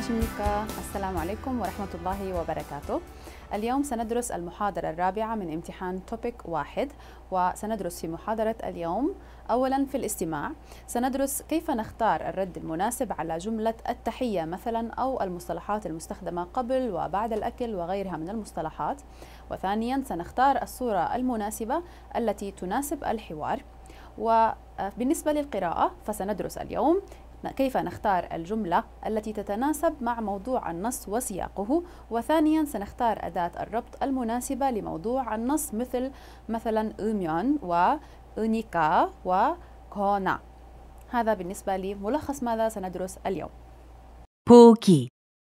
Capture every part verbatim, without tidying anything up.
안녕하십니까. السلام عليكم ورحمة الله وبركاته. اليوم سندرس المحاضرة الرابعة من امتحان توبيك واحد، وسندرس في محاضرة اليوم أولا في الاستماع. سندرس كيف نختار الرد المناسب على جملة التحية مثلا أو المصطلحات المستخدمة قبل وبعد الأكل وغيرها من المصطلحات. وثانيا سنختار الصورة المناسبة التي تناسب الحوار. وبالنسبة للقراءة فسندرس اليوم كيف نختار الجملة التي تتناسب مع موضوع النص وسياقه. وثانيا سنختار أداة الربط المناسبة لموضوع النص مثل مثلا 으면 و으니까 و거나. هذا بالنسبة لملخص ماذا سندرس اليوم. 보기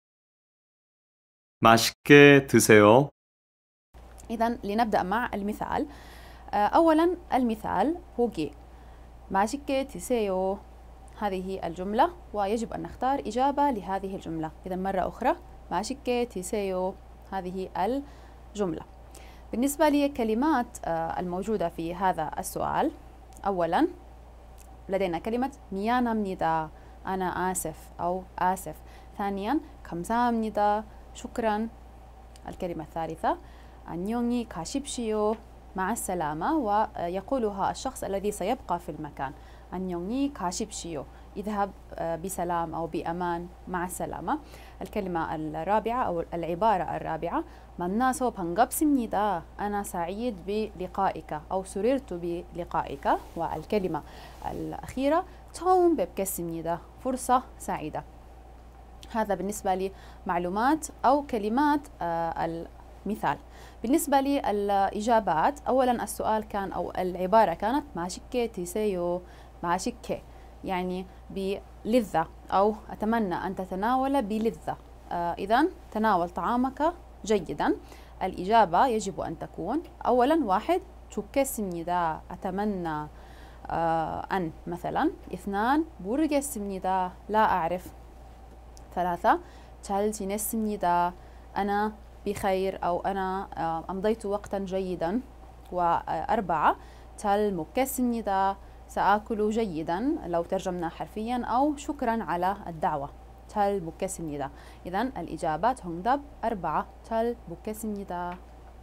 맛있게 드세요. إذن لنبدأ مع المثال. أولا المثال 보기 맛있게 드세요. هذه الجملة ويجب أن نختار إجابة لهذه الجملة. إذا مرة أخرى 맛있게 드세요 هذه الجملة. بالنسبة للكلمات الموجودة في هذا السؤال، أولا لدينا كلمة 미안합니다 أنا آسف أو آسف. ثانيا 감사합니다 شكرا. الكلمة الثالثة 안녕히 가십시오 مع السلامة، ويقولها الشخص الذي سيبقى في المكان. 안녕히 가십시오 اذهب بسلام أو بأمان مع السلامة. الكلمة الرابعة أو العبارة الرابعة 만나서 반갑습니다 أنا سعيد بلقائك أو سررت بلقائك. والكلمة الأخيرة 처음 뵙겠습니다 فرصة سعيدة. هذا بالنسبة لمعلومات أو كلمات المثال. بالنسبة للإجابات، أولا السؤال كان أو العبارة كانت 맛있게 드세요. 맛있게 يعني بلذة أو أتمنى أن تتناول بلذة. آه إذن تناول طعامك جيدا. الإجابة يجب أن تكون أولا واحد 좋겠습니다 أتمنى آه أن مثلا. اثنان 모르겠습니다 لا أعرف. ثلاثة 잘 지냈습니다 أنا بخير أو أنا آه أمضيت وقتا جيدا. وأربعة 잘 먹겠습니다 سآكل جيدا لو ترجمنا حرفيا أو شكرا على الدعوة. 잘 먹겠습니다. إذن الإجابات 정답 أربعة 잘 먹겠습니다.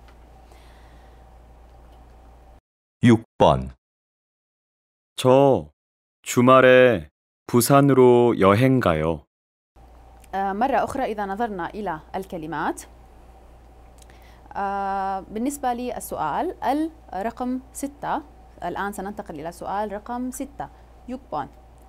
육 번 저 주말에 부산으로 여행 가요. آه مرة أخرى إذا نظرنا إلى الكلمات، آه بالنسبة للسؤال الرقم ستة، الآن سننتقل إلى سؤال رقم ستة. 육 번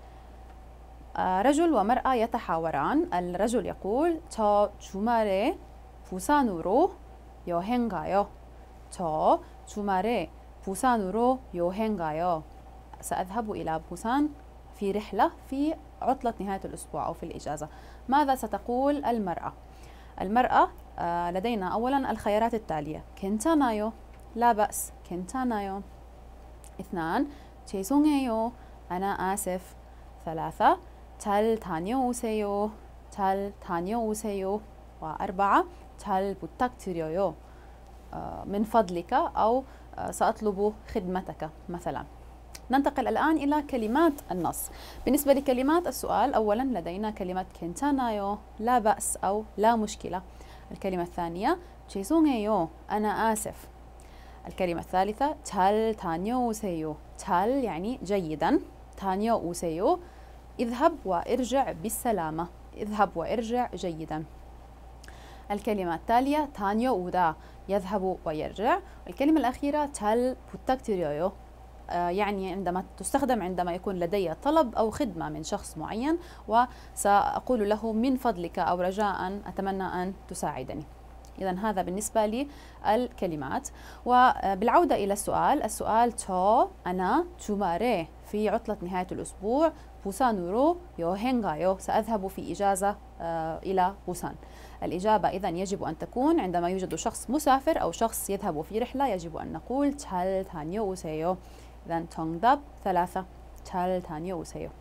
آه رجل ومرأة يتحاوران. الرجل يقول 저 주말에 부산으로 여행 가요. 저 주말에 부산으로 여행 가요. سأذهب إلى 부산 في رحلة في عطلة نهاية الأسبوع أو في الإجازة. ماذا ستقول المرأة؟ المرأة آه لدينا أولا الخيارات التالية: 괜찮아요 لا بأس 괜찮아요. اثنان 죄송해요 أنا آسف. ثلاثة 잘 다녀오세요 잘 다녀오세요. وأربعة 잘 부탁드려요 آه من فضلك أو آه سأطلب خدمتك مثلا. ننتقل الآن إلى كلمات النص. بالنسبة لكلمات السؤال، أولا لدينا كلمة 괜찮아요 لا بأس أو لا مشكلة. الكلمة الثانية 죄송해요 أنا آسف. الكلمة الثالثة 잘 다녀오세요 잘 يعني جيدا. 다녀오세요 اذهب وارجع بالسلامة اذهب وارجع جيدا. الكلمة التالية 다녀오다 يذهب ويرجع. الكلمة الأخيرة 잘 부탁드려요 يعني عندما تستخدم عندما يكون لدي طلب أو خدمة من شخص معين وسأقول له من فضلك أو رجاء أتمنى أن تساعدني. إذن هذا بالنسبة للكلمات. وبالعودة إلى السؤال، السؤال 저 أنا 주말에 في عطلة نهاية الأسبوع 부산으로 여행 가요 سأذهب في إجازة إلى بوسان. الإجابة إذن يجب أن تكون عندما يوجد شخص مسافر أو شخص يذهب في رحلة يجب أن نقول 잘 다녀오세요. إذن 정답 ثلاثة 잘 다녀오세요.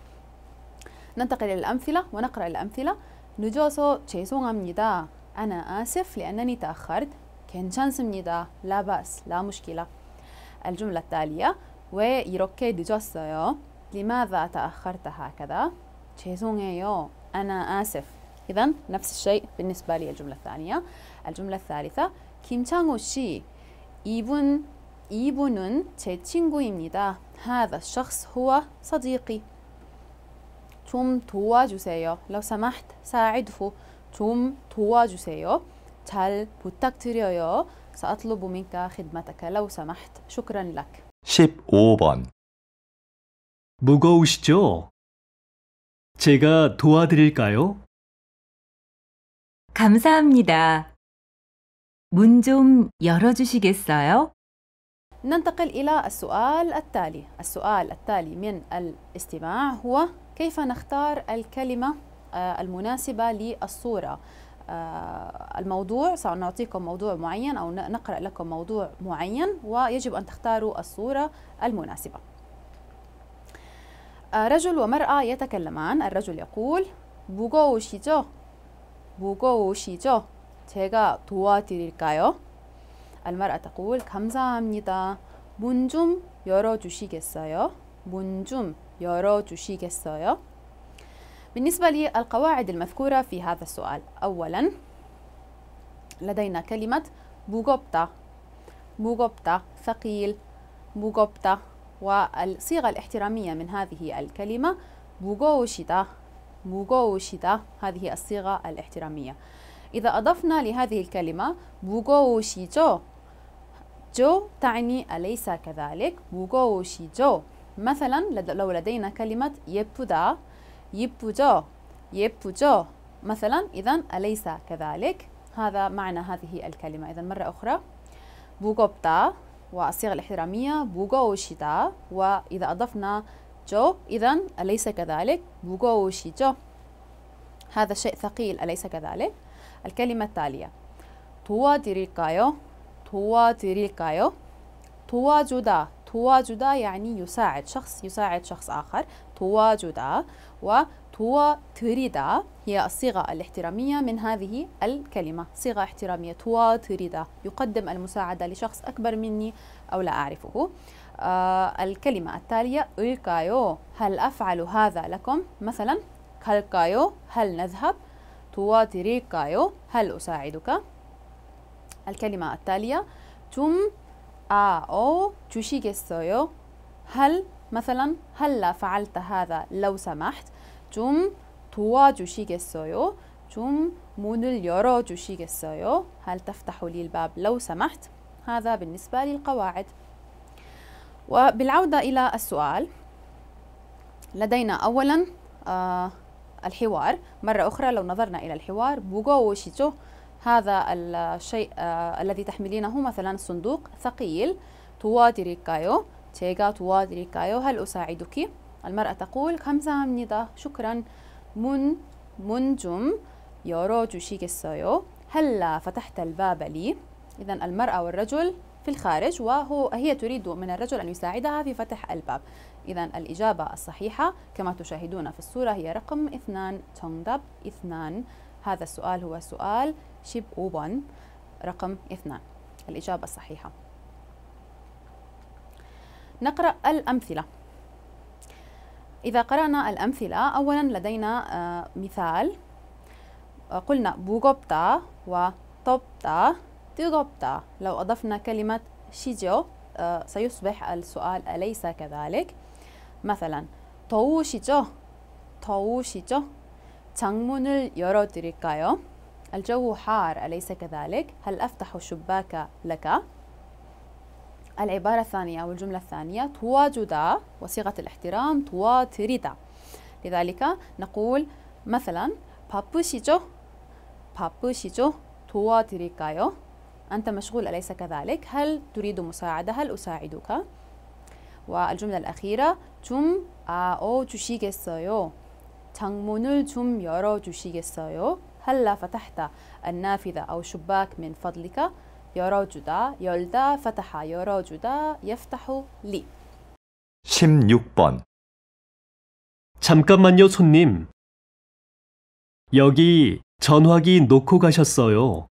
ننتقل إلى الأمثلة ونقرأ الأمثلة. 늦어서 죄송합니다 أنا آسف لأنني تأخرت. 괜찮습니다 لا بأس لا مشكلة. الجملة التالية 왜 이렇게 늦었어요 لماذا تأخرت هكذا. 죄송해요 أنا آسف إذن نفس الشيء بالنسبة للجملة الثانية. الجملة الثالثة 김창호 씨 이분 이분은 제 친구입니다. هذا الشخص هو صديقي. 좀 도와주세요. لو سمحت ساعده. 좀 도와주세요. 잘 부탁드려요. سأطلب منك خدمتك لو سمحت. شكرا لك. 십오 번. 무거우시죠? 제가 도와드릴까요? 감사합니다. 문 좀 열어주시겠어요? ننتقل إلى السؤال التالي. السؤال التالي من الاستماع هو كيف نختار الكلمة المناسبة للصورة. الموضوع سنعطيكم موضوع معين أو نقرأ لكم موضوع معين ويجب أن تختاروا الصورة المناسبة. رجل ومرأة يتكلمان. الرجل يقول 무거우시죠? 무거우시죠? 제가 도와드릴까요? المرأة تقول 감사합니다. 문 좀 열어주시겠어요? 문 좀 열어주시겠어요? بالنسبة للقواعد المذكورة في هذا السؤال، أولا لدينا كلمة 무겁다. 무겁다 ثقيل. 무겁다. والصيغة الاحترامية من هذه الكلمة 무거우시다. 무거우시다. هذه الصيغة الاحترامية. إذا أضفنا لهذه الكلمة 무거우시죠؟ جو تعني أليس كذلك؟ 무거우시죠؟ مثلا لو لدينا كلمة 예쁘다. 예쁘죠؟ 예쁘죠؟ مثلا إذن أليس كذلك؟ هذا معنى هذه الكلمة. إذن مرة أخرى 무겁다 والصيغة الاحترامية 무거우시다. وإذا أضفنا جو إذن أليس كذلك؟ 무거우시죠؟ هذا الشيء ثقيل أليس كذلك؟ الكلمة التالية 도와드릴까요? 도와드릴까요? 도와주다. 도와주다 يعني يساعد شخص يساعد شخص آخر. 도와주다. و도와드리다 هي الصيغة الاحترامية من هذه الكلمة. صيغة احترامية 도와드리다 يقدم المساعدة لشخص أكبر مني أو لا أعرفه. آه الكلمة التالية 을까요؟ هل أفعل هذا لكم؟ مثلا 갈까요؟ هل نذهب؟ 도와드릴까요؟ هل أساعدك؟ الكلمة التالية 좀 أو 주시겠어요؟ هل مثلا هل فعلت هذا لو سمحت؟ 좀 도와주시겠어요؟ 좀 문을 열어주시겠어요؟ هل تفتح لي الباب لو سمحت؟ هذا بالنسبة للقواعد. وبالعودة إلى السؤال لدينا أولا آه الحوار. مرة أخرى لو نظرنا إلى الحوار 무거우시죠؟ هذا الشيء آه الذي تحملينه مثلا صندوق ثقيل. 도와드릴까요؟ 제가 도와드릴까요؟ هل أساعدك؟ المرأة تقول 감사합니다. شكرا. 문, 문 좀 열어주시겠어요؟ هل فتحت الباب لي؟ إذن المرأة والرجل في الخارج وهو هي تريد من الرجل أن يساعدها في فتح الباب. إذن الإجابة الصحيحة كما تشاهدون في الصورة هي رقم اثنان. 정답 اثنان. هذا السؤال هو سؤال 십오 번 رقم اثنان الإجابة الصحيحة. نقرأ الأمثلة. إذا قرأنا الأمثلة أولا لدينا مثال. قلنا 무겁다 و덥다 뜨겁다. لو أضفنا كلمة 시죠 سيصبح السؤال أليس كذلك؟ مثلا 더우시죠? 더우시죠? 창문을 열어드릴까요? الجو حار أليس كذلك؟ هل أفتح الشباك لك؟ العبارة الثانية أو الجملة الثانية 도와주다 وصيغة الاحترام 도와드리다. لذلك نقول مثلا 바쁘시죠? 바쁘시죠? 도와드릴까요? أنت مشغول أليس كذلك؟ هل تريد مساعدة؟ هل أساعدك؟ والجملة الأخيرة 좀 아어주시겠어요? 창문을 좀 열어주시겠어요? هل فتحت النافذة أو الشباك من فضلك؟ 열어주다, 열다, فتح, 열어주다, يفتح لي. 십육 번. 잠깐만요, 손님. 여기 전화기 놓고 가셨어요.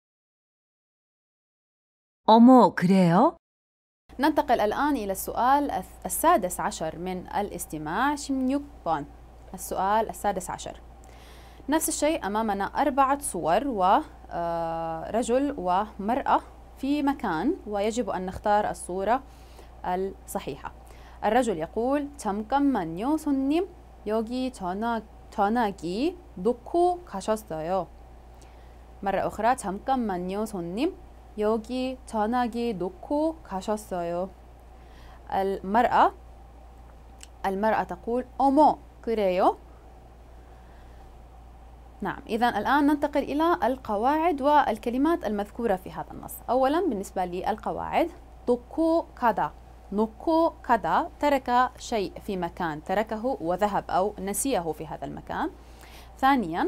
어머, 그래요? ننتقل الآن إلى السؤال السادس عشر من الاستماع. 십육 번. السؤال السادس عشر. نفس الشيء أمامنا أربعة صور ورجل ومرأة في مكان ويجب أن نختار الصورة الصحيحة. الرجل يقول 잠깐만요 손님 여기 전화, 전화기 놓고 가셨어요. مرة أخرى 잠깐만요 손님 여기 전화기 놓고 가셨어요. المرأة المرأة تقول 어머 그래요. نعم، إذا الآن ننتقل إلى القواعد والكلمات المذكورة في هذا النص. أولا بالنسبة للقواعد 놓고 가다 놓고 가다 ترك شيء في مكان، تركه وذهب أو نسيه في هذا المكان. ثانيا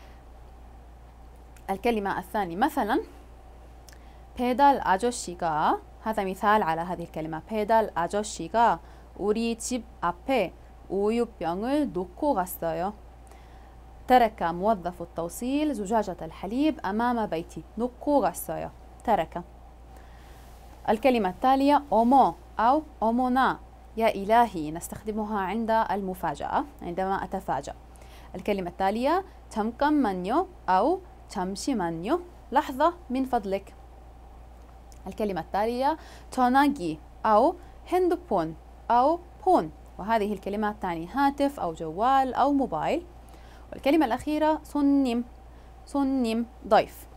الكلمة الثانية مثلا 배달 아저씨가 هذا مثال على هذه الكلمة. 배달 아저씨가 우리 집 앞에 우유병을 놓고 갔어요. ترك موظف التوصيل زجاجة الحليب أمام بيتي. 놓고 갔어요. ترك. الكلمة التالية 어머 أو 어머나 يا إلهي نستخدمها عند المفاجأة عندما أتفاجأ. الكلمة التالية 잠깐만요 أو 잠시만요 لحظة من فضلك. الكلمة التالية 전화기 أو 핸드폰 أو 폰 وهذه الكلمات تعني هاتف أو جوال أو موبايل. والكلمة الأخيرة 손님 손님 ضيف.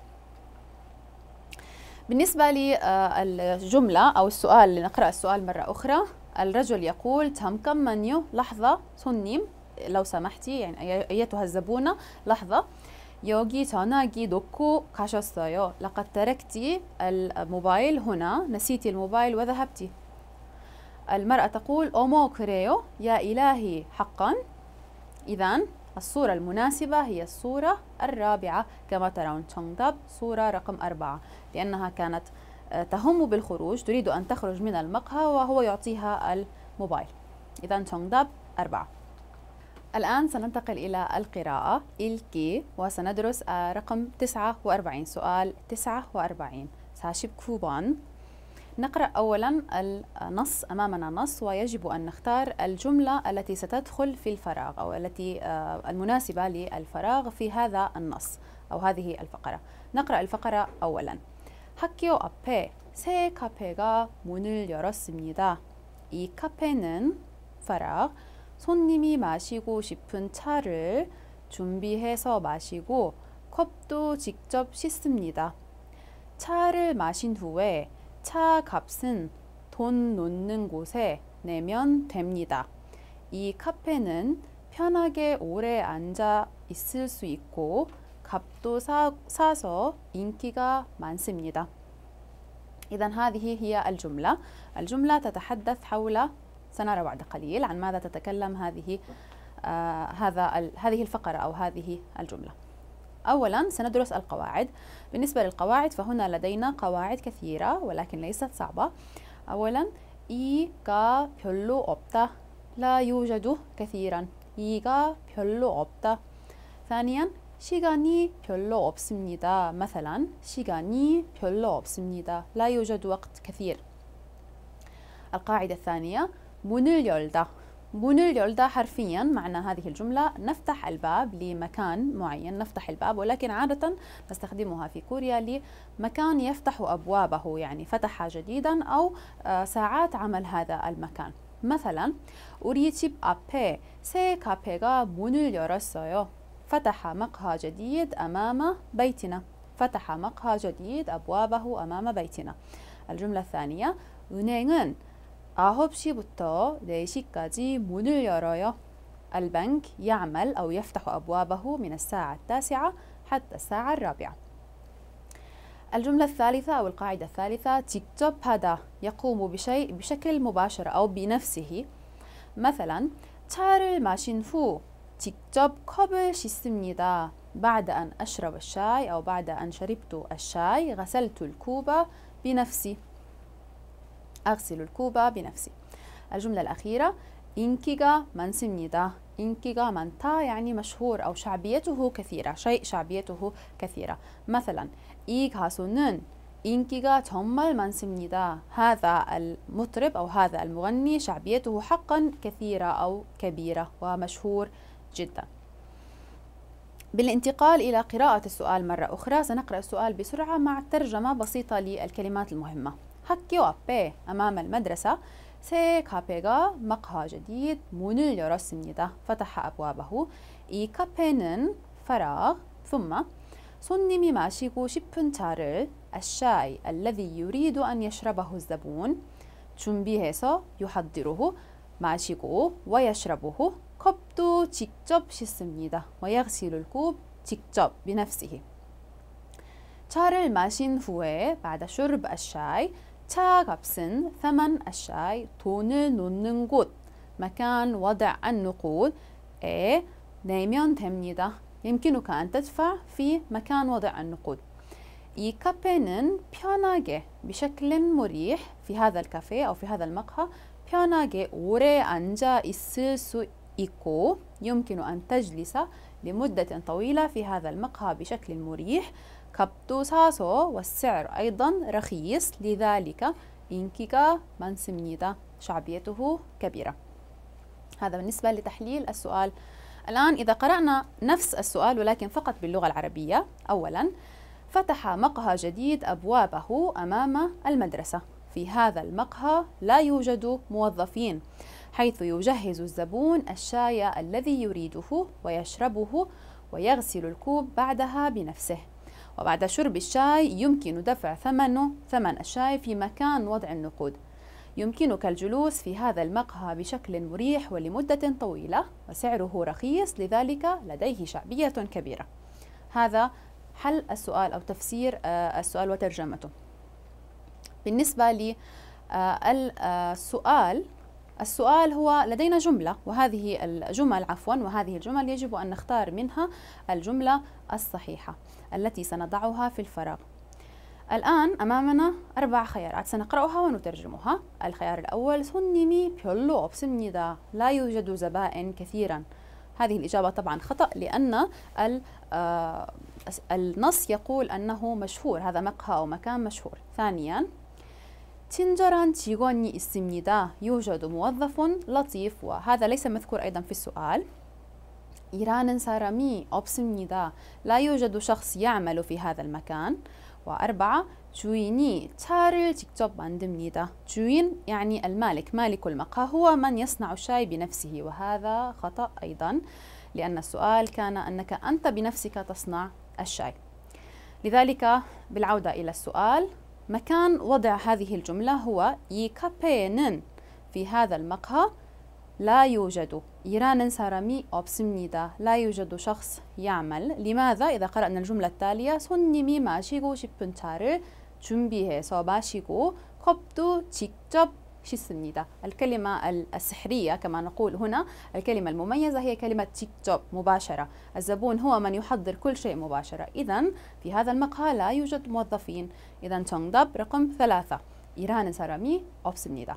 بالنسبة للجملة أو السؤال، لنقرأ السؤال مرة أخرى. الرجل يقول 잠깐만요 لحظة 손님 لو سمحتي يعني أيتها الزبونة لحظة 여기 전화기 놓고 가셨어요. لقد تركتي الموبايل هنا، نسيتي الموبايل وذهبتي. المرأة تقول 어머 그래요 يا إلهي حقا. إذن الصورة المناسبة هي الصورة الرابعة كما ترون. 정답 صورة رقم أربعة لأنها كانت تهم بالخروج، تريد أن تخرج من المقهى وهو يعطيها الموبايل. إذن 정답 أربعة. الآن سننتقل إلى القراءة 읽기 وسندرس رقم تسعة وأربعين. سؤال تسعة وأربعين 사십구 번. نقرأ أولا النص. أمامنا نص ويجب أن نختار الجملة التي ستدخل في الفراغ أو التي المناسبة للفراغ في هذا النص أو هذه الفقرة. نقرأ الفقرة أولا. 학교 앞에 새 카페가 문을 열었습니다. 이 카페는 فراغ 손님이 마시고 싶은 차를 준비해서 마시고 컵도 직접 씻습니다. 차를 마신 후에 차 값은 돈 놓는 곳에 내면 됩니다. 이 카페는 편하게 오래 앉아 있을 수 있고 값도 사, 사서 인기가 많습니다. إذن هذه هي الجملة. الجملة تتحدث حول، سنرى بعد قليل عن ماذا تتكلم هذه آه هذا هذه الفقرة أو هذه الجملة. أولا سندرس القواعد. بالنسبة للقواعد فهنا لدينا قواعد كثيرة ولكن ليست صعبة. أولا 이가 별로 없다 لا يوجد كثيرا. 이가 별로 없다. ثانيا 시간이 별로 없습니다. مثلا 시간이 별로 없습니다. لا يوجد وقت كثير. القاعدة الثانية 문을 열다. 문을 열다 حرفيا معنى هذه الجملة نفتح الباب لمكان معين، نفتح الباب، ولكن عادة نستخدمها في كوريا لمكان يفتح أبوابه، يعني فتح جديدا أو ساعات عمل هذا المكان. مثلا 우리 집 앞에 새 카페가 문을 열었어요. فتح مقهى جديد أمام بيتنا. فتح مقهى جديد أبوابه أمام بيتنا. الجملة الثانية 은행은 아홉 시부터 네 시까지 문을 열어요. البنك يعمل أو يفتح أبوابه من الساعة التاسعة حتى الساعة الرابعة. الجملة الثالثة أو القاعدة الثالثة 직접 하다 يقوم بشيء بشكل مباشر أو بنفسه. مثلا 차를 마신 후 직접 컵을 씻습니다. بعد أن أشرب الشاي أو بعد أن شربت الشاي غسلت الكوب بنفسي. أغسل الكوب بنفسي. الجملة الأخيرة 인기가 많습니다. 인기가 많다 يعني مشهور أو شعبيته كثيرة، شيء شعبيته كثيرة. مثلا 이 가수는 인기가 정말 많습니다. هذا المطرب أو هذا المغني شعبيته حقا كثيرة أو كبيرة ومشهور جدا. بالانتقال إلى قراءة السؤال مرة أخرى سنقرأ السؤال بسرعة مع ترجمة بسيطة للكلمات المهمة. 학교 앞에 أمام المدرسة 새 카페가 مقهى جديد 문을 열었습니다. فتح أبوابه. 이 카페는 فراغ. ثم 손님이 마시고 싶은 차를 الشاي الذي يريد أن يشربه الزبون 준비해서 يحضره 마시고 ويشربه 컵도 직접 씻습니다. ويغسل الكوب 직접 بنفسه. 차를 마신 후에 بعد شرب الشاي 차 값은 ثمن الشاي 돈을 놓는 곳 مكان وضع النقود에 내면 됩니다. يمكنك أن تدفع في مكان وضع النقود. 이 카페는 편하게 بشكل مريح في هذا الكافيه أو في هذا المقهى 편하게 오래 앉아 있을 수 있고 يمكن أن تجلس لمدة طويلة في هذا المقهى بشكل مريح. 값도 사서 والسعر أيضا رخيص لذلك 인기가 많습니다. شعبيته كبيرة. هذا بالنسبة لتحليل السؤال. الآن إذا قرأنا نفس السؤال ولكن فقط باللغة العربية. أولا فتح مقهى جديد أبوابه أمام المدرسة. في هذا المقهى لا يوجد موظفين حيث يجهز الزبون الشاي الذي يريده ويشربه ويغسل الكوب بعدها بنفسه. وبعد شرب الشاي يمكن دفع ثمنه ثمن الشاي في مكان وضع النقود. يمكنك الجلوس في هذا المقهى بشكل مريح ولمدة طويلة وسعره رخيص لذلك لديه شعبية كبيرة. هذا حل السؤال أو تفسير السؤال وترجمته. بالنسبة للسؤال السؤال هو لدينا جملة وهذه الجمل عفوا وهذه الجمل يجب أن نختار منها الجملة الصحيحة التي سنضعها في الفراغ. الآن أمامنا أربع خيارات سنقرأها ونترجمها. الخيار الأول 손님이 별로 없습니다. لا يوجد زبائن كثيرا. هذه الإجابة طبعا خطأ لأن النص يقول أنه مشهور. هذا مقهى أو مكان مشهور. ثانيا 친절한 직원이 있습니다. يوجد موظف لطيف وهذا ليس مذكور أيضا في السؤال. 일하는 사람이 없습니다. لا يوجد شخص يعمل في هذا المكان. وأربعة 주인이 차를 직접 만듭니다. 주인 يعني المالك مالك المقهى هو من يصنع الشاي بنفسه وهذا خطأ أيضا لأن السؤال كان أنك أنت بنفسك تصنع الشاي. لذلك بالعودة إلى السؤال مكان وضع هذه الجملة هو 이 카페에는 في هذا المقهى لا يوجد 일하는 사람이 없습니다. لا يوجد شخص يعمل. لماذا؟ إذا قرأنا الجملة التالية 손님이 마시고 싶은 차를 준비해서 마시고 컵도 직접 씻습니다. الكلمة السحرية كما نقول هنا الكلمة المميزة هي كلمة 직접 مباشرة. الزبون هو من يحضر كل شيء مباشرة. إذن في هذا المقهى لا يوجد موظفين. إذن 정답 رقم ثلاثة 일하는 사람이 없습니다.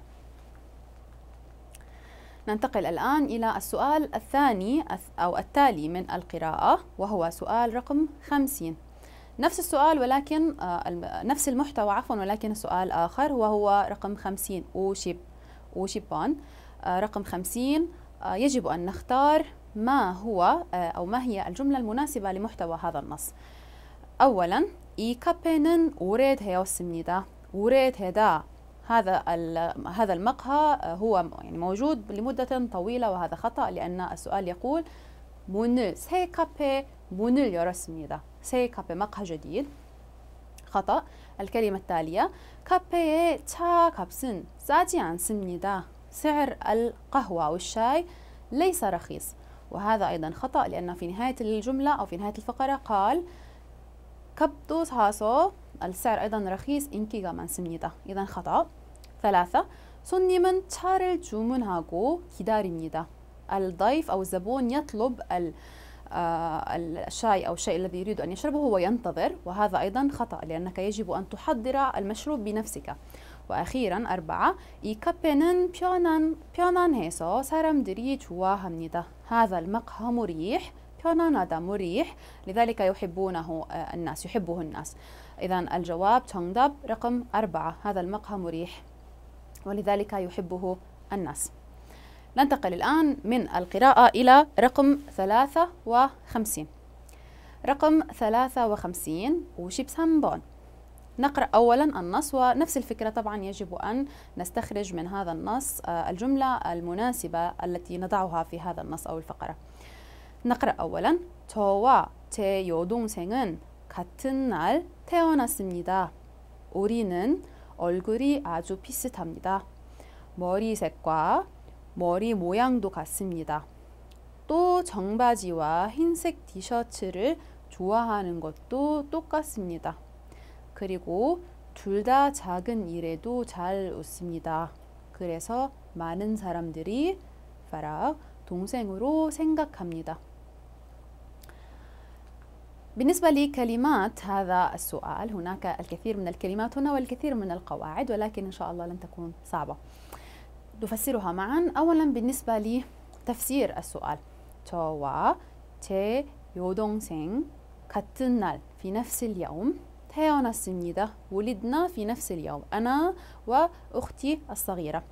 ننتقل الآن إلى السؤال الثاني أو التالي من القراءة وهو سؤال رقم خمسين. نفس السؤال ولكن نفس المحتوى عفوا ولكن السؤال آخر وهو رقم خمسين 오십 오십 번. رقم خمسين يجب أن نختار ما هو أو ما هي الجملة المناسبة لمحتوى هذا النص. أولا 이 카페는 오래되었습니다. 오래되다 هذا هذا المقهى هو يعني موجود لمدة طويلة وهذا خطأ لأن السؤال يقول 문을 새 카페 문을 열었습니다. 새 카페 مقهى جديد. خطأ. الكلمة التالية 카페의 차 값은 싸지 않습니다. سعر القهوة أو الشاي ليس رخيص وهذا أيضا خطأ لأن في نهاية الجملة أو في نهاية الفقرة قال 값도 사서 السعر أيضا رخيص 인기가 많습니다. إذن خطأ. ثلاثة 손님은 차를 주문하고 기다립니다. الضيف أو الزبون يطلب الشاي أو الشيء الذي يريد أن يشربه وينتظر وهذا أيضا خطأ لأنك يجب أن تحضر المشروب بنفسك. وأخيرا أربعة 이 카페는 편안, 편안해서 사람들이 좋아합니다. هذا المقهى مريح. 편안하다 مريح لذلك يحبونه الناس يحبه الناس. إذن الجواب 정답 رقم أربعة. هذا المقهى مريح ولذلك يحبه الناس. ننتقل الآن من القراءة إلى رقم ثلاثة وخمسين. رقم ثلاثة وخمسين وشبسام بون. نقرأ أولا النص، ونفس الفكرة طبعا يجب أن نستخرج من هذا النص الجملة المناسبة التي نضعها في هذا النص أو الفقرة. نقرأ أولا 저와 제 여동생은 같은 날 태어났습니다. 우리는 얼굴이 아주 비슷합니다. 머리색과 머리 모양도 같습니다. 또 정바지와 흰색 티셔츠를 좋아하는 것도 똑같습니다. 그리고 둘 다 작은 일에도 잘 웃습니다. 그래서 많은 사람들이 파락 동생으로 생각합니다. بالنسبة لكلمات هذا السؤال هناك الكثير من الكلمات هنا والكثير من القواعد، ولكن إن شاء الله لن تكون صعبة. نفسرها معا. أولا بالنسبة لتفسير السؤال، 저와 제 여동생 같은 날 في نفس اليوم 태어났습니다. ولدنا في نفس اليوم، أنا وأختي الصغيرة.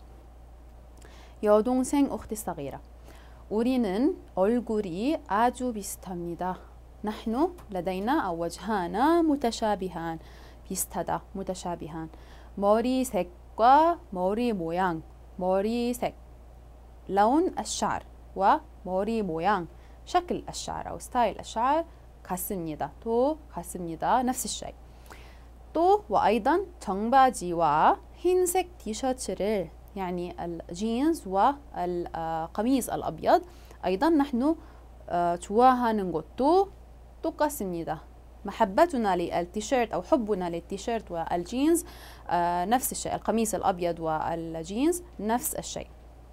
여동생 أختي الصغيرة. 우리는 얼굴이 아주 비슷합니다. نحن لدينا أو وجهانا متشابهان. 비슷하다 متشابهان. 머리색과 머리 모양. 머리색 لون الشعر و머리 모양 شكل الشعر أو ستايل الشعر 같습니다. 또 같습니다. نفس الشيء. 또 وأيضا 정바지와 흰색 티셔츠를 يعني الجينز والقميص الأبيض أيضا نحن 좋아하는 것도 똑같습니다. محبتنا للتيشيرت أو حبنا للتيشيرت والجينز نفس الشيء. القميص الأبيض والجينز نفس الشيء.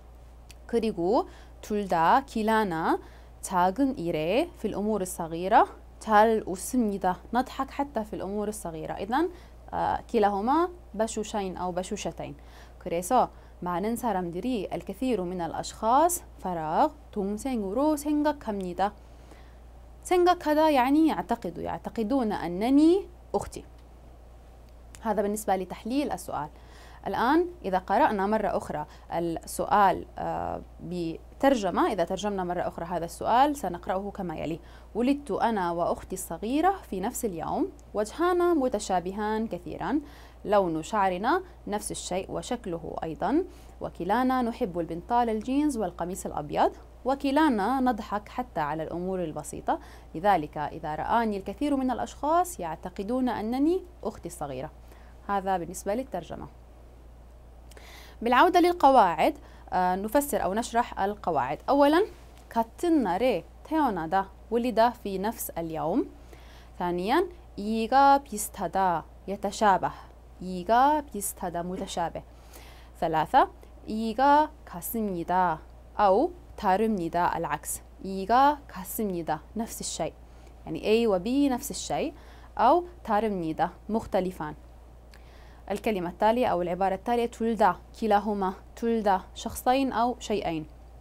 그리고 둘 다 كلانا 작은 일에 في الأمور الصغيرة 잘 웃습니다. نضحك حتى في الأمور الصغيرة. إذن كلاهما بشوشين أو بشوشتين. 그래서 많은 사람들이 الكثير من الأشخاص فراغ 동생으로 생각합니다. 생각하다 يعني يعتقد، يعتقدون أنني أختي. هذا بالنسبة لتحليل السؤال. الآن إذا قرأنا مرة أخرى السؤال بترجمة، إذا ترجمنا مرة أخرى هذا السؤال سنقرأه كما يلي: ولدت أنا وأختي الصغيرة في نفس اليوم، وجهانا متشابهان كثيرا، لون شعرنا نفس الشيء وشكله أيضا، وكلانا نحب البنطال الجينز والقميص الأبيض، وكلانا نضحك حتى على الأمور البسيطة، لذلك إذا رآني الكثير من الأشخاص يعتقدون أنني أختي الصغيرة. هذا بالنسبة للترجمة. بالعودة للقواعد آه نفسر أو نشرح القواعد. أولا 같은 날에 태어나다 ولد في نفس اليوم. ثانيا 이가 비슷하다 يتشابه. 이가 비슷하다 متشابه. ثلاثة 이가 같습니다 أو 다릅니다 العكس. 이가 같습니다 نفس الشيء، يعني A و B نفس الشيء، أو 다릅니다 مختلفان. الكلمة التالية أو العبارة التالية 둘 다 كلاهما، 둘 다 شخصين أو شيئين.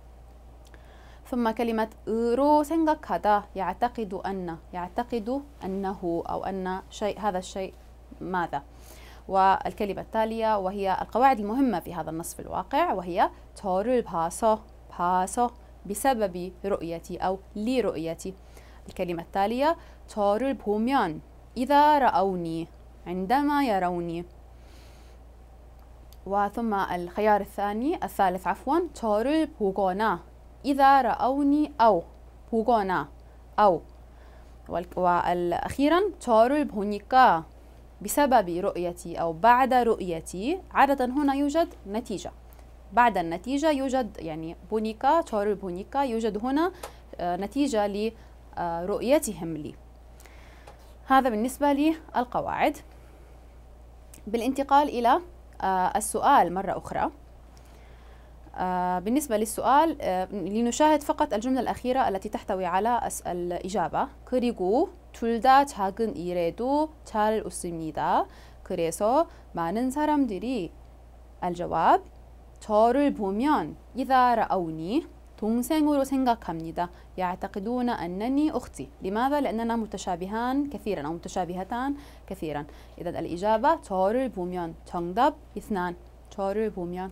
ثم كلمة 으로 생각하다 يعتقد أن، يعتقد أنه أو أن شيء، هذا الشيء ماذا. والكلمة التالية وهي القواعد المهمة في هذا النص في الواقع، وهي 저를 봐서، 봐서 بسبب رؤيتي أو لرؤيتي. الكلمة التالية 저를 보면 إذا رأوني، عندما يروني. وثم الخيار الثاني الثالث عفوا 저를 보거나 إذا رأوني أو 보거나 أو. والأخيرا 저를 보니까 بسبب رؤيتي أو بعد رؤيتي. عادة هنا يوجد نتيجة، بعد النتيجة يوجد يعني بونيكا، 저를 بونيكا يوجد هنا نتيجة لرؤيتهم لي. هذا بالنسبة للقواعد. بالانتقال إلى السؤال مرة أخرى. بالنسبة للسؤال لنشاهد فقط الجملة الأخيرة التي تحتوي على الإجابة. 그리고 둘 다 작은 일에도 잘 웃습니다. 그래서 많은 사람들이 الجواب 저를 보면 إذا رأوني 동생으로 생각합니다. يعتقدون أنني أختي. لماذا؟ لأننا متشابهان كثيرا أو متشابهتان كثيرا. إذا الإجابة 저를 보면. 정답 اثنان 저를 보면.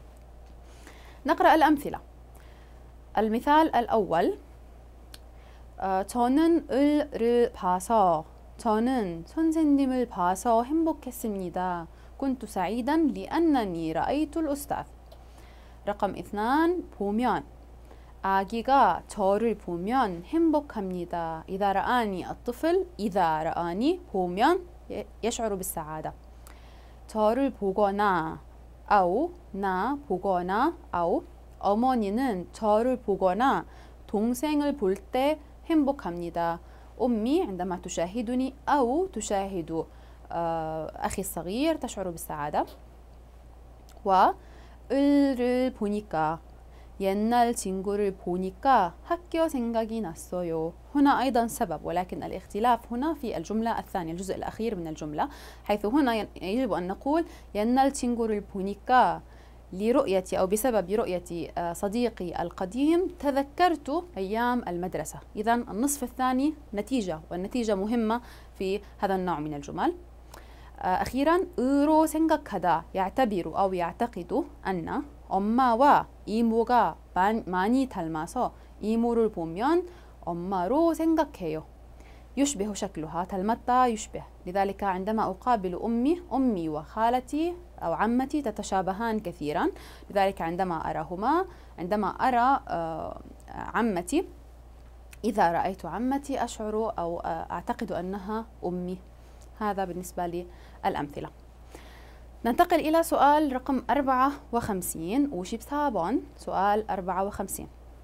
نقرأ الأمثلة. المثال الأول: 어, 저는 을을 봐서 저는 선생님을 봐서 행복했습니다. كنت سعيدا لأنني رأيت الأستاذ. رقم اثنان 보면 아기가 저를 보면 행복합니다. إذا رآني الطفل إذا رآني 보면 يشعر بالسعادة. 저를 보거나 أو 나 보거나 أو 어머니는 저를 보거나 동생을 볼 때 행복합니다. أمي عندما تشاهدني أو تشاهد أخي الصغير تشعر بالسعادة. و을를 보니까 옛날 친구를 보니까 학교 생각이 났어요. هنا أيضا سبب ولكن الاختلاف هنا في الجملة الثانية الجزء الأخير من الجملة حيث هنا يجب أن نقول 옛날 친구를 보니까 لرؤيتي أو بسبب رؤية صديقي القديم تذكرت أيام المدرسة. إذا النصف الثاني نتيجة والنتيجة مهمة في هذا النوع من الجمل. أخيرا 으로 생각하다 يعتبر أو يعتقد أن 엄마와 이모가 많이 닮아서 이모를 보면 엄마로 생각해요. يشبه شكلها 닮았다 يشبه. لذلك عندما أقابل أمي أمي وخالتي أو عمتي تتشابهان كثيرا. لذلك عندما أراهما عندما أرى عمتي إذا رأيت عمتي أشعر أو أعتقد أنها أمي. هذا بالنسبة للأمثلة. ننتقل إلى سؤال رقم أربعة وخمسين وشيب ثابون. سؤال أربعة وخمسين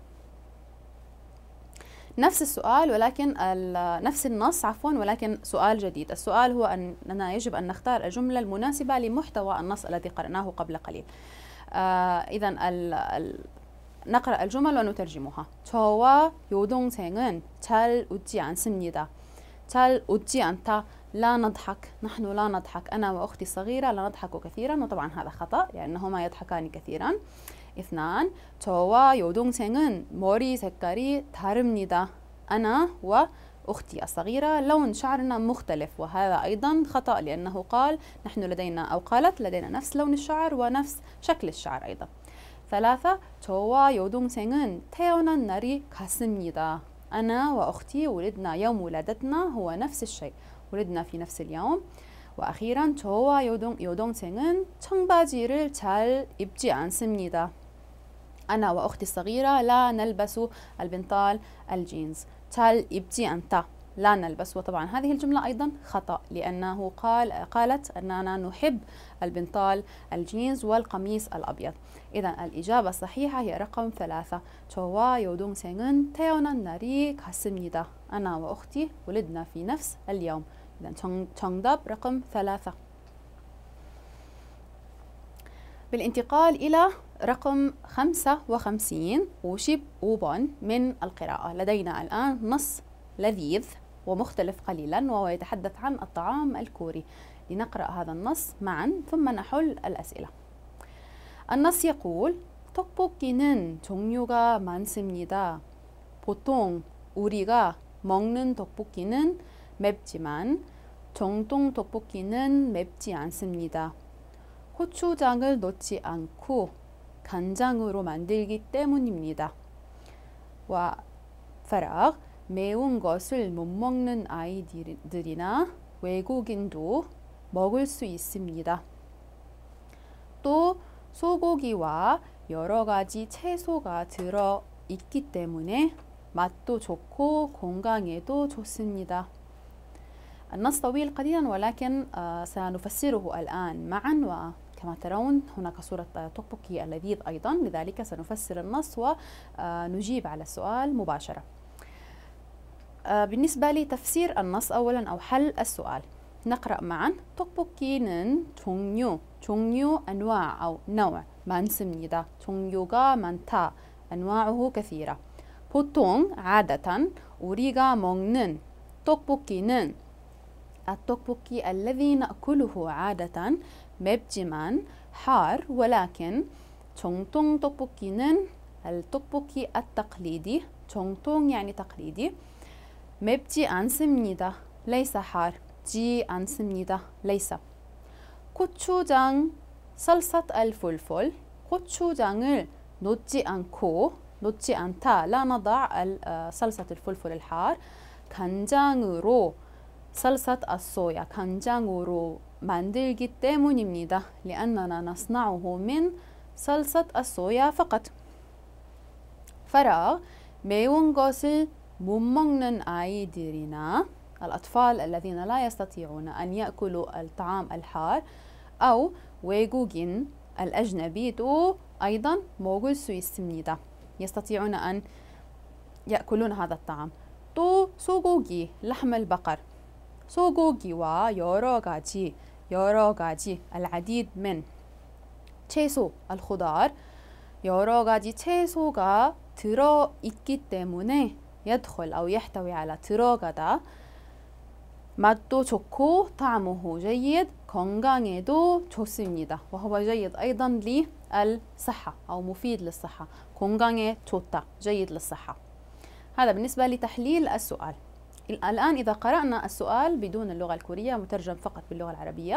نفس السؤال ولكن نفس النص عفوا ولكن سؤال جديد. السؤال هو أننا يجب أن نختار الجملة المناسبة لمحتوى النص الذي قرأناه قبل قليل. آه إذن نقرأ الجمل ونترجمها. 저와 여동생은 잘 웃지 않습니다. 잘 웃지 않다 لا نضحك. نحن لا نضحك. أنا وأختي الصغيرة لا نضحك كثيرا وطبعا هذا خطأ لأنهما يضحكان كثيرا. اثنان 저와 여동생은 머리 색깔이 다릅니다. أنا وأختي الصغيرة لون شعرنا مختلف وهذا أيضا خطأ لأنه قال نحن لدينا أو قالت لدينا نفس لون الشعر ونفس شكل الشعر أيضا. ثلاثة 저와 여동생은 태어난 날이 같습니다. أنا وأختي ولدنا يوم ولادتنا هو نفس الشيء. ولدنا في نفس اليوم. وأخيرا 저와 여동, 여동생은 청바지를 잘 입지 않습니다. أنا وأختي الصغيرة لا نلبس البنطال الجينز. 잘 입지 않다 لا نلبس. وطبعا هذه الجملة أيضا خطأ لأنه قال قالت أننا نحب البنطال الجينز والقميص الأبيض. إذا الإجابة الصحيحة هي رقم ثلاثة. 저와 여동생은 태어난 날이 같습니다. أنا وأختي ولدنا في نفس اليوم. إذا 정답 رقم ثلاثة. بالانتقال إلى رقم خمسة وخمسين وشيب أوبون من القراءة. لدينا الآن نص لذيذ ومختلف قليلا وهو يتحدث عن الطعام الكوري. لنقرأ هذا النص معا ثم نحل الأسئلة. النص يقول 떡볶이는 종류가 많습니다. 보통 우리가 먹는 떡볶이는 맵지만 정통 떡볶이는 맵지 않습니다. 고추장을 넣지 않고 간장으로 만들기 때문입니다. وفراغ 매운 것을 못 먹는 아이들이나 외국인도 먹을 수 있습니다. 또 소고기와 여러 가지 채소가 들어 있기 때문에 맛도 좋고 건강에도 좋습니다. النص طويل قليلا ولكن سنفسره الآن معا. وكما ترون هناك صورة توكبوكي اللذيذ أيضا لذلك سنفسر النص ونجيب على السؤال مباشرة. بالنسبة لتفسير النص أولا أو حل السؤال نقرأ معا. توكبوكي는 종류 종류 أنواع أو نوع 많습니다. 종류가 많다 أنواعه كثيرة. 보통 عادة 우리가 먹는 떡볶이는 التوكبوكي الذي نأكله عادة 맵지만 حار ولكن 정통 떡볶이는 التوكبوكي التقليدي 정통 يعني تقليدي 맵지 않습니다. ليس حار 지 않습니다. ليس. 고추장 صلصة الفلفل 고추장을 넣지 않고 놓지 않다. لا نضع صلصة الفلفل الحار. 간장으로 صلصة الصويا. 간장으로 만들기 때문입니다. لأننا نصنعه من صلصة الصويا فقط. فراغ. 매운 것을 못 먹는 아이들이나 الأطفال الذين لا يستطيعون أن يأكلوا الطعام الحار أو 외국인 الأجنبي도 أيضا 먹을 수 있습니다. يستطيعون أن يأكلون هذا الطعام. 또 소고기, لحم البقر. 소고기와 여러 가지, 여러 가지, العديد من 채소, الخضار. 여러 가지 채소가 들어 있기 때문에 يدخل أو يحتوي على 들어가다. 맛도 좋고 طعمه جيد. 건강에도 좋습니다. وهو جيد أيضا للصحة أو مفيد للصحة. 건강에 좋다. جيد للصحة. هذا بالنسبة لتحليل السؤال. الآن إذا قرأنا السؤال بدون اللغة الكورية مترجم فقط باللغة العربية.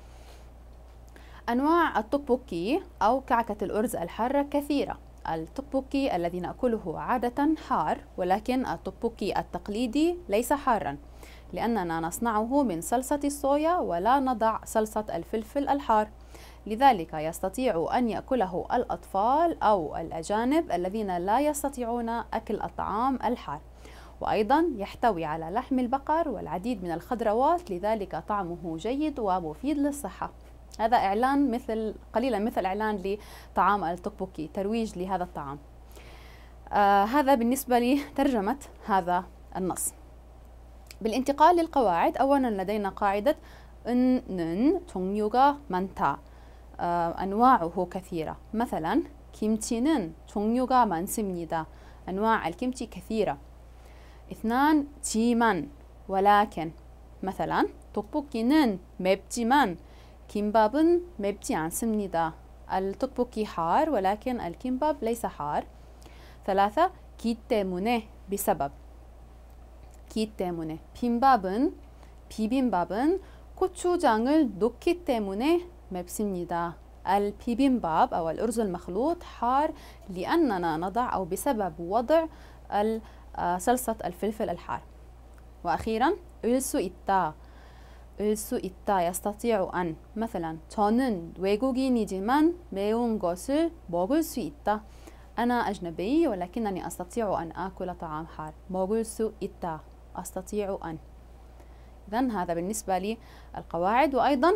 أنواع التوكبوكي أو كعكة الأرز الحارة كثيرة. التوكبوكي الذي نأكله عادة حار، ولكن التوكبوكي التقليدي ليس حارا لأننا نصنعه من صلصة الصويا ولا نضع صلصة الفلفل الحار. لذلك يستطيع أن يأكله الأطفال أو الأجانب الذين لا يستطيعون أكل الطعام الحار. وأيضا يحتوي على لحم البقر والعديد من الخضروات، لذلك طعمه جيد ومفيد للصحة. هذا إعلان مثل قليلا مثل إعلان لطعام التوكبوكي، ترويج لهذا الطعام. آه هذا بالنسبة لترجمة هذا النص. بالانتقال للقواعد، أولا لدينا قاعدة 은는 종류가 많다. آه أنواعه كثيرة. مثلا 김치는 종류가 많습니다. أنواع الكيمتشي كثيرة. اثنان 지만 ولكن. مثلا 떡볶이는 맵지만 김밥은 맵지 않습니다. التوكبوكي حار ولكن الكيمباب ليس حار. ثلاثة 기 때문에 بسبب. 기 때문에. 빈밥은 비빔밥은 고추장을 넣기 때문에 맵습니다. البيبيمباب أو الأرز المخلوط حار لأننا نضع أو بسبب وضع صلصة الفلفل الحار. وأخيرا 을 수 있다. 을 수 있다. يستطيع أن. مثلا 저는 외국인이지만 매운 것을 먹을 수 있다. أنا أجنبي ولكنني أستطيع أن آكل طعام حار. 먹을 수 있다. أستطيع أن. إذن هذا بالنسبة للقواعد. وأيضا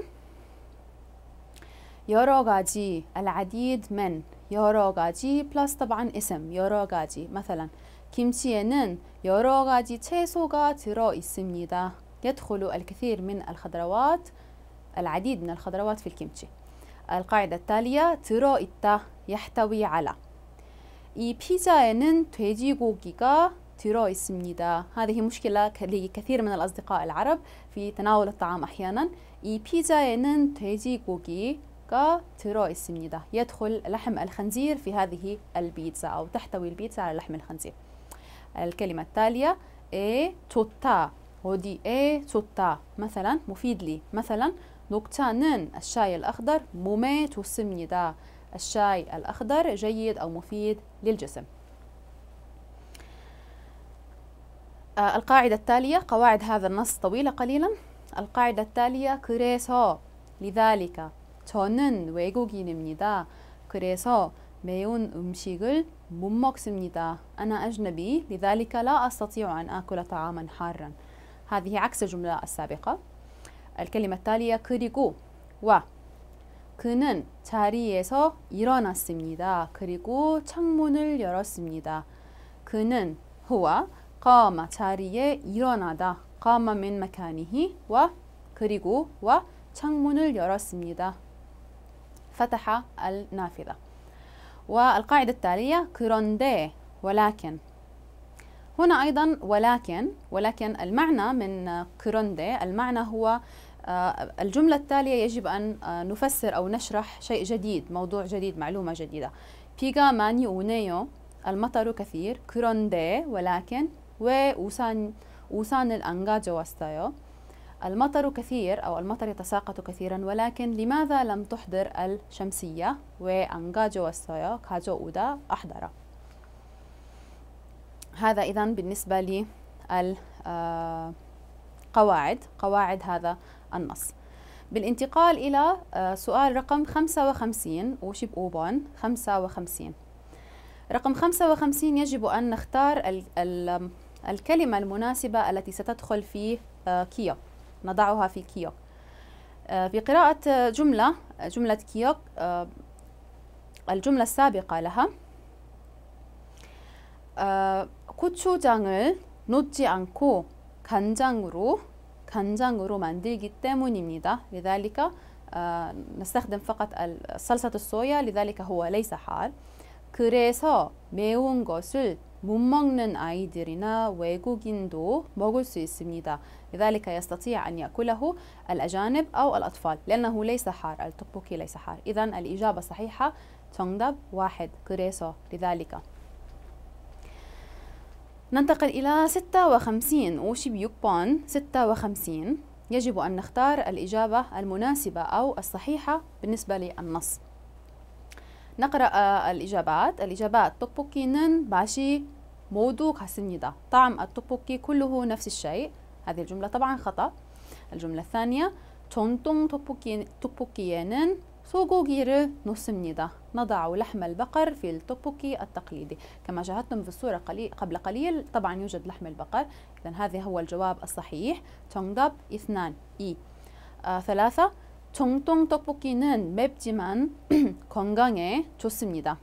여러 가지 العديد من. 여러 가지 بلس طبعا اسم 여러 가지. مثلا 김치에는 여러 가지 채소가 들어 있습니다. يدخل الكثير من الخضروات العديد من الخضروات في الكيمتشي. القاعدة التالية 들어 있다. يحتوي على. 이 피자에는 돼지고기가 들어 있습니다. هذه مشكلة لكثير من الأصدقاء العرب في تناول الطعام أحيانا. 이 피자에는 돼지고기가 들어 있습니다. يدخل لحم الخنزير في هذه البيتزا أو تحتوي البيتزا على لحم الخنزير. الكلمة التالية 에 좋다. 어디에 좋다. مثلا مفيد لي. مثلا 녹차는 الشاي الأخضر 몸에 좋습니다. الشاي الأخضر جيد أو مفيد للجسم. آه القاعدة التالية، قواعد هذا النص طويلة قليلا. القاعدة التالية 그래서 لذلك 저는 외국인입니다. 그래서 매운 음식을 못 먹습니다. أنا أجنبي لذلك لا أستطيع أن آكل طعاما حارا. هذه عكس الجملة السابقة. الكلمة التالية 그리고 와. 그는 자리에서 일어났습니다. 그리고 창문을 열었습니다. 그는 هو قام 자리에 일어나다. قام من مكانه. و 그리고 와 창문을 열었습니다. فتح النافذة. والقاعدة التالية 그런데 ولكن. هنا أيضا ولكن ولكن المعنى من 그런데 المعنى هو الجملة التالية يجب أن نفسر أو نشرح شيء جديد، موضوع جديد، معلومة جديدة. 비가 많이 오네요. المطر كثير. 그런데 ولكن 왜 우산 우산을 안 가져왔어요? المطر كثير أو المطر يتساقط كثيرا ولكن لماذا لم تحضر الشمسية؟ وأن 가져왔어요. 가져오다 أحضر. هذا إذن بالنسبة للقواعد قواعد هذا النص. بالانتقال إلى سؤال رقم خمسة وخمسين وشب أوبون خمسة وخمسين. رقم خمسة وخمسين يجب أن نختار ال ال الكلمة المناسبة التي ستدخل في كيوك، نضعها في كيوك. في قراءة جملة جملة كيوك الجملة السابقة لها 고추장을 놓지 않고 간장으로 간장으로 만들기 때문입니다. لذلك نستخدم فقط صلصة الصويا، لذلك هو ليس حار. 그래서 매운 것을 못 먹는 아이들이나 외국인도 먹을 수 있습니다. لذلك يستطيع أن يأكله الأجانب أو الأطفال لأنه ليس حار، التوبوكي ليس حار. إذن الإجابة الصحيحة 정답 واحد 그래서 لذلك. ننتقل إلى ستة وخمسين وشب يكبون ستة وخمسين. يجب أن نختار الإجابة المناسبة أو الصحيحة بالنسبة للنص. نقرأ الإجابات. الإجابات 떡볶이는 맛이 모두 같습니다. طعم التوبوكي كله نفس الشيء. هذه الجملة طبعا خطأ. الجملة الثانية 전통 떡볶이, 떡볶이에는 소고기를 넣습니다. نضع لحم البقر في التوبوكي التقليدي. كما شاهدتم في الصورة قليل قبل قليل طبعا يوجد لحم البقر. إذن هذا هو الجواب الصحيح. 정답 اثنان إي. آه ثلاثة 정통 떡볶이는 맵지만 건강에 좋습니다.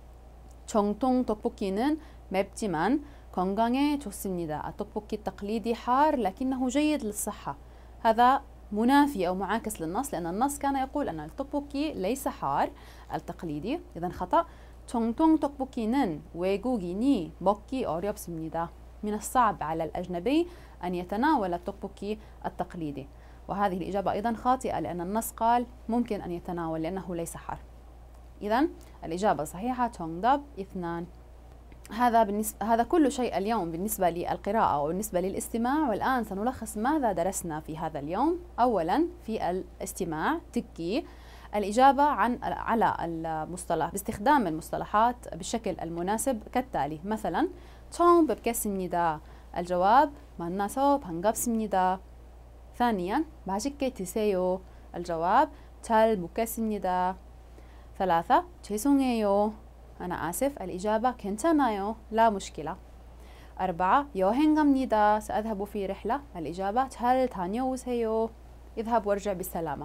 정통 떡볶이는 맵지만 건강에 좋습니다. التوبوكي التقليدي حار لكنه جيد للصحة. هذا منافي أو معاكس للنص، لأن النص كان يقول أن التوبوكي ليس حار التقليدي. إذن خطأ. 정통 떡볶이는 외국인이 먹기 어렵습니다. من الصعب على الأجنبي أن يتناول التوبوكي التقليدي. وهذه الإجابة أيضا خاطئة لأن النص قال ممكن أن يتناول لأنه ليس حار. إذن الإجابة الصحيحة 정답 اثنان. هذا بالنسبة هذا كل شيء اليوم بالنسبة للقراءة وبالنسبة للاستماع. والآن سنلخص ماذا درسنا في هذا اليوم. أولا في الاستماع تكي الإجابة عن على المصطلح باستخدام المصطلحات بالشكل المناسب كالتالي. مثلا 처음 뵙겠습니다. الجواب 만나서 반갑습니다. ثانيا 맛있게 드세요. الجواب 잘 먹겠습니다. ثلاثة 죄송해요. أنا آسف. الإجابة 괜찮아요. لا مشكلة. أربعة 여행 갑니다. سأذهب في رحلة. الإجابة 잘 다녀오세요. اذهب وارجع بالسلامة.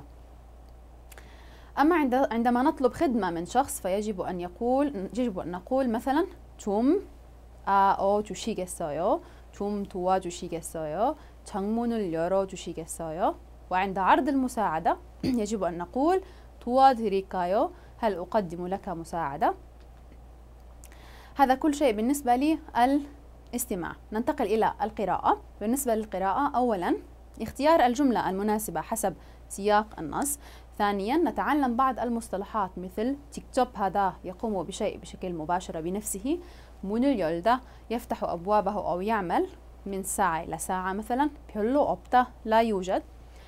أما عندما نطلب خدمة من شخص فيجب أن يقول يجب أن نقول مثلا 좀 아어주시겠어요. 좀 도와주시겠어요. 창문을 열어주시겠어요. وعند عرض المساعدة يجب أن نقول 도와드릴까요. هل أقدم لك مساعدة. هذا كل شيء بالنسبة للاستماع. ننتقل إلى القراءة. بالنسبة للقراءة أولا اختيار الجملة المناسبة حسب سياق النص. ثانيا نتعلم بعض المصطلحات مثل 직접 هذا يقوم بشيء بشكل مباشر بنفسه. 문을 열다 يفتح أبوابه أو يعمل من ساعة إلى ساعة مثلا. 별로 없다 لا يوجد.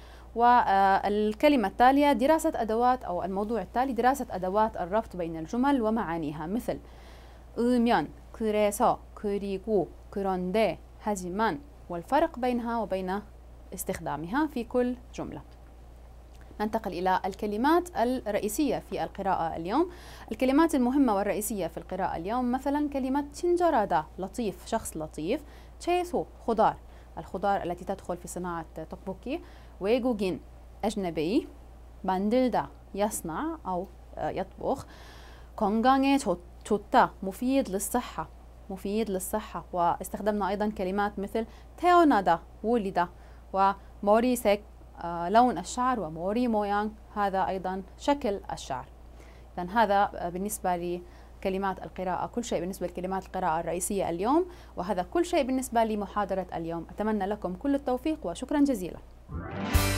والكلمة التالية دراسة أدوات أو الموضوع التالي دراسة أدوات الربط بين الجمل ومعانيها مثل 으면 그래서 그리고 그런데 하지만 والفرق بينها وبين استخدامها في كل جملة. ننتقل إلى الكلمات الرئيسية في القراءة اليوم. الكلمات المهمة والرئيسية في القراءة اليوم مثلا كلمة 친절하다 لطيف شخص لطيف. 채소 خضار الخضار التي تدخل في صناعة توبوكي. 외국인 أجنبي. 만들다 يصنع أو يطبخ. 건강에 좋다 مفيد للصحة مفيد للصحة. واستخدمنا أيضا كلمات مثل 태어나다 ولد. وموري색 لون الشعر وموري مويان هذا أيضا شكل الشعر. إذن هذا بالنسبة لكلمات القراءة كل شيء بالنسبة لكلمات القراءة الرئيسية اليوم. وهذا كل شيء بالنسبة لمحاضرة اليوم. أتمنى لكم كل التوفيق وشكرا جزيلا.